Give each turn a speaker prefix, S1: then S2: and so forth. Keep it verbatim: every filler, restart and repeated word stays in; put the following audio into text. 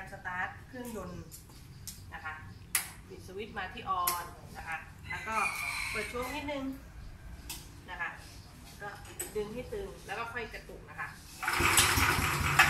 S1: การสตาร์ทเครื่องยนต์นะคะปิดสวิตช์มาที่ออนนะคะแล้วก็เปิดช่วงนิดนึงนะคะก็ดึงให้ตึงแล้วก็ค่อยกระตุกนะคะ